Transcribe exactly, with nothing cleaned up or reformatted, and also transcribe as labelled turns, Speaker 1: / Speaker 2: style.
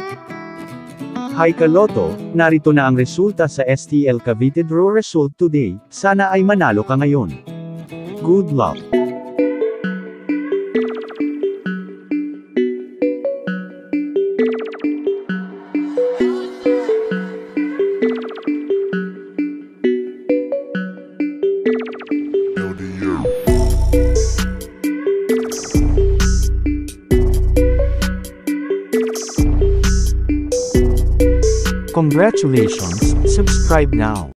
Speaker 1: Hi Kaloto, narito na ang resulta sa S T L Cavite Draw result today, sana ay manalo ka ngayon. Good luck! Congratulations, subscribe now.